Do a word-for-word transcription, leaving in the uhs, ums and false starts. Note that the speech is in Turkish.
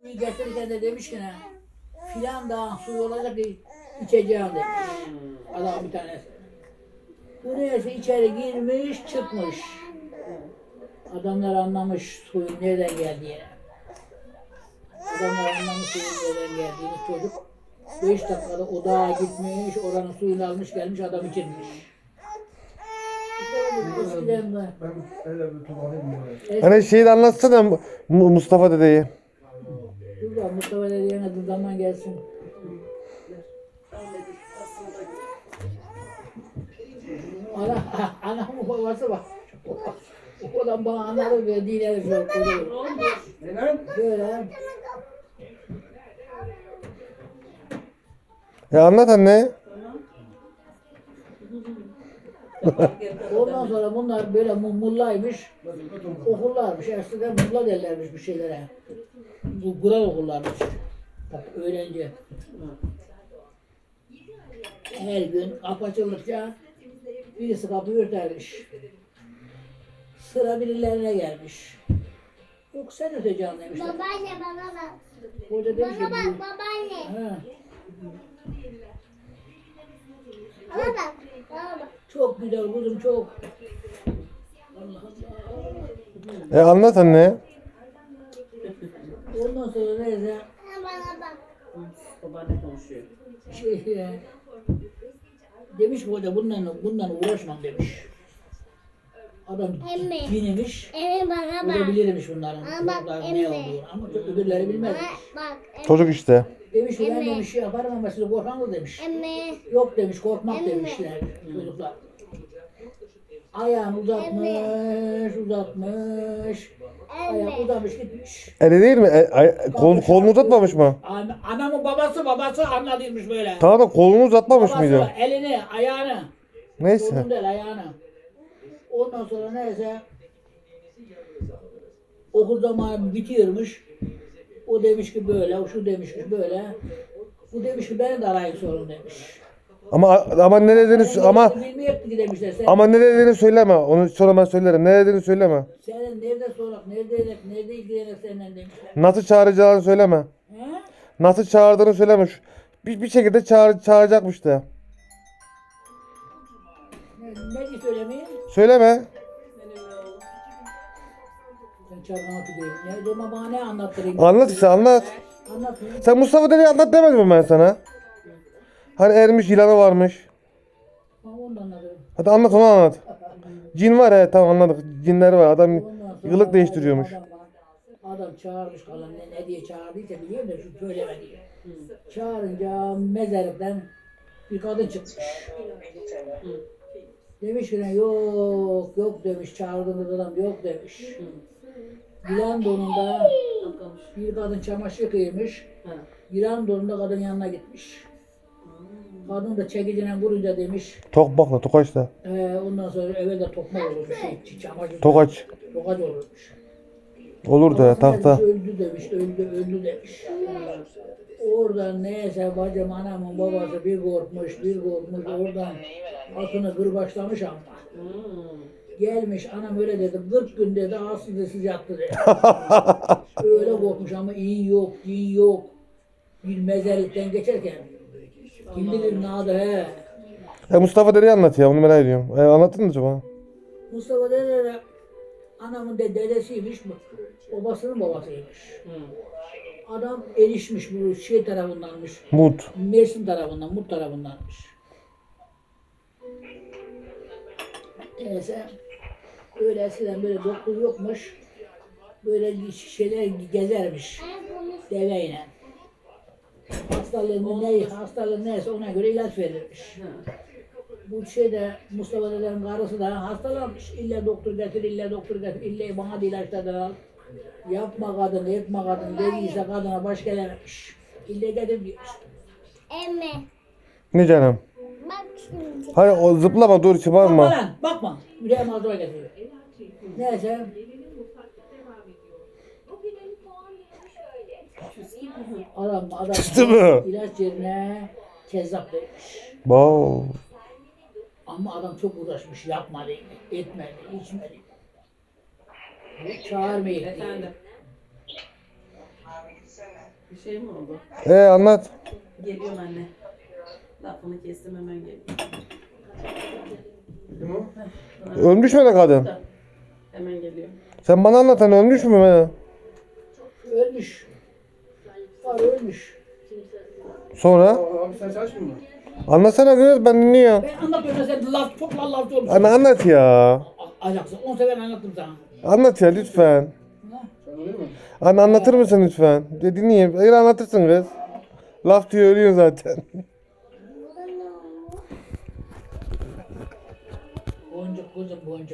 Suyu getirirken de demiş ki ne? Filan dağın suyu olacak ki içeceğim demiş. Adam bir tanesi. Bu neyse içeri girmiş çıkmış. Adamlar anlamış suyun nereden geldiğini. Adamlar anlamış suyun nereden geldiğini. Çocuk beş dakikada o dağa gitmiş, oranın suyunu almış gelmiş adam içirmiş. Eskiden de. Hani şeyi de anlatsana Mu- Mustafa dedeyi. Dur da Mustafa dediğine dur zaman gelsin. Ana, anamın babası bak. O da bana anladı ve dine şöyle koyuyor. Böyle. Ya anlat anne. Ondan sonra bunlar böyle mullaymış, okullarmış. Eskiden mulla derlermiş bir şeylere. Bu Kur'an okullarmış. Tabii öğrenci. Her gün kapı açıldıkça birisi kapıyı örtermiş. Sıra birilerine gelmiş. Yok sen öteceksin demişler. Babaanne bana bak. Hoca demiş ki, Bana bak babaanne. ha, Bana bak. Bana bak. çok güzel kuzum çok. Allah Allah. E anlat anne. Ondan sonra neyse Bana bak. Babaanne konuşuyor. şey, e, demiş ki hoca bundan, bundan uğraşmam demiş. Adam Emmi. dinlemiş. Emi bana O da bak. bilirmiş bunların Bana bak, çocukların emmi. ne olduğunu ama öbürleri bilmez. Bana bak. Emmi. Çocuk işte. Demiş ki ben Emmi. demiş şey yaparım ama siz korkan demiş. Emmi. Yok demiş korkmak Emmi. demişler çocuklar. Ayağını uzatmış, uzatmış. Ayağı Emmi. uzamış gitmiş. Eli değil mi? E, ay- kol, kolunu uzatmamış mı? An- Anamın babası babası anladıymış böyle. Tamam da kolunu uzatmamış Babası mıydı? elini, ayağını. Neyse. Kolunu değil ayağını. Ondan sonra neyse okul zamanı bitiyormuş. O demiş ki böyle, o şu demiş ki böyle. Bu demiş ki beni de arayın sorun demiş. Ama ama ne dediğini ama Bilmeyecek ki demişler. Sen, ama ne dediğini söyleme. Onu sonra ben söylerim. Ne dediğini söyleme. senin nerede sorak, nerede edek, nerede ilgilenek senden demişler. Nasıl çağıracağını söyleme. He? Nasıl çağırdığını söyleme. Şu- Bir, bir şekilde çağır, çağıracakmış da. Ne, ne diye söylemeyin? Söyleme. Sen çarpana tüküreyim. Ya deme bana ne anlattırayım? Anlat işte anlat. Anlatmayın. Sen Mustafa dedeyi anlat demedim mi ben sana? Hani ermiş yılanı varmış. Ben onu da anladım. Hadi anlat onu anlat. Cin var he tamam anladık. Cinler var. Adam Ondan sonra yılık değiştiriyormuş. Adam, adam çağırmış kalan ne, ne diye çağırdıysa biliyorum da şu söyleme diye. Çağırınca mezarlıktan bir kadın çıkmış. Demiş ki ne, yok yok demiş çağırdığınız adam yok demiş. Yılan donunda bir kadın çamaşır kıymış. Yılan donunda kadın yanına gitmiş. Kadın da çekicine vurunca demiş. Tokmakla tokaçla. Ee, ondan sonra evvel tokmak olurmuş. Şey, çamaşır. Tokaç. Tokaç olurmuş. Olur da tahta. Öldü demiş, öldü, öldü demiş. Oradan neyse bacım, anamın babası bir korkmuş, bir korkmuş. Oradan atını kırbaçlamış ama. Gelmiş, anam öyle dedi, kırk gün dedi, ağzı yattı dedi. Öyle korkmuş ama iyi yok, iyi yok. Bir mezarlıktan geçerken. Kim bilir ne adı he. E Mustafa dedeyi anlat ya onu merak ediyorum. E, anlattın mı acaba? Mustafa dede anamın de dedesiymiş, babasının babasıymış. Adam erişmiş bu şey tarafındanmış. Mut. Mersin tarafından, Mut tarafındanmış. Neyse, öyle eskiden böyle doktor yokmuş. Böyle şeyler gezermiş deveyle. Hastalığını ne, hastalığı neyse ona göre ilaç verirmiş. Bu şeyde Mustafa dedenin karısı da hastalanmış. İlla doktor getir, illa doktor getir, illa bana da ilaçlardan al. Yapma kadın, etme kadın dediyse kadına baş gelememiş. İlla getir diyor. Emmi. Ne canım? Bak şimdi. Hayır o zıplama dur Bakma çıbarma. lan, bakma. Yüreğim ağzıma getiriyor. Neyse, adam, adam Küstü mü? ilaç yerine kezzap demiş. Wow. Ama adam çok uğraşmış, yapma değil, etmedi, içmedi. Çağırmayın diye. Efendim. Bir şey mi oldu? Ee anlat. Geliyorum anne. Lafını kestim hemen geliyorum. Kim o? Ölmüş mü ne kadın? Hemen geliyorum. Sen bana anlat hani ölmüş mü? be? Ölmüş. Var ölmüş. Sonra? Aa, abi sen çalışmıyor musun? Anlatsana kız ben dinliyorum. Ben anlatıyorum sen laf çok laf laf olmuş. Anne anlat ya. Ajaksın. on sefer anlattım sana. Anlat ya lütfen. Ha? Sen oluyor mu? Anne anlatır mısın lütfen? De dinleyeyim. Hayır anlatırsın kız. Laf diyor ölüyor zaten. Boncuk kuzum boncuk.